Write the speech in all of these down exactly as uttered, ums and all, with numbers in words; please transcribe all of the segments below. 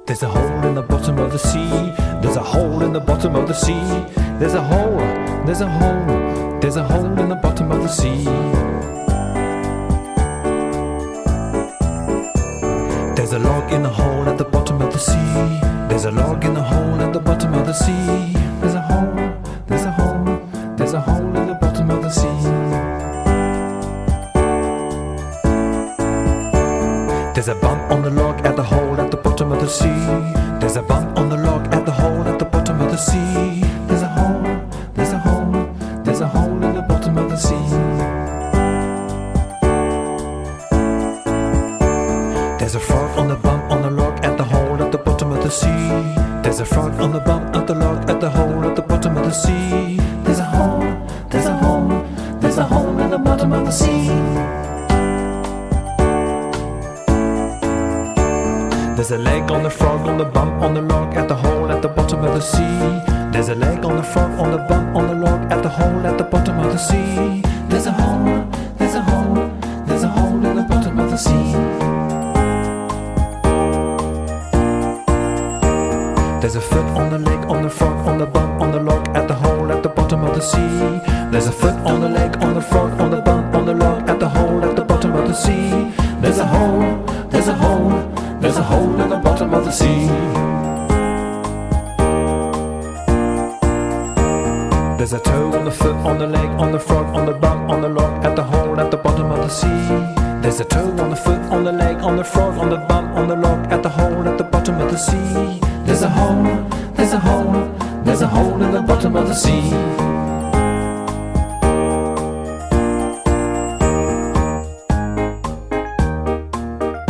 There's a hole in the bottom of the sea. There's a hole in the bottom of the sea. There's a hole, there's a hole, there's a hole in the bottom of the sea. There's a log in the hole at the bottom of the sea. There's a log in the hole at the bottom of the sea. There's a hole, there's a hole, there's a hole in the bottom of the sea. There's a bump on the log at the hole at the bottom of the sea. There's a bump on the log at the hole at the bottom of the sea. There's a hole, there's a hole, there's a hole in the bottom of the sea. There's a frog on the bump on the log at the hole at the bottom of the sea. There's a frog on the bump at the log at the hole at the bottom of the sea. There's a hole, there's a hole, there's a hole in the bottom of the sea. There's a leg on the frog on the bump on the log at the hole at the bottom of the sea. There's a leg on the frog on the bump on the log at the hole at the bottom of the sea. There's a hole, there's a hole, there's a hole in the bottom of the sea. There's a foot on the leg on the frog on the bump on the log at the hole at the bottom of the sea. There's a foot on the leg on the frog on the bump on the log at the hole at the bottom of the sea. There's a hole, there's a hole, there's a hole in the bottom of the sea. There's a toe on the foot, on the leg, on the frog, on the bump, on the log, at the hole at the bottom of the sea. There's a toe on the foot, on the leg, on the frog, on the bump, on the log, at the hole at the bottom of the sea. There's a hole, there's a hole, there's a hole in the bottom of the sea.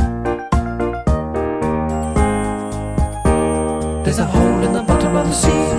There's a hole in the bottom of the sea.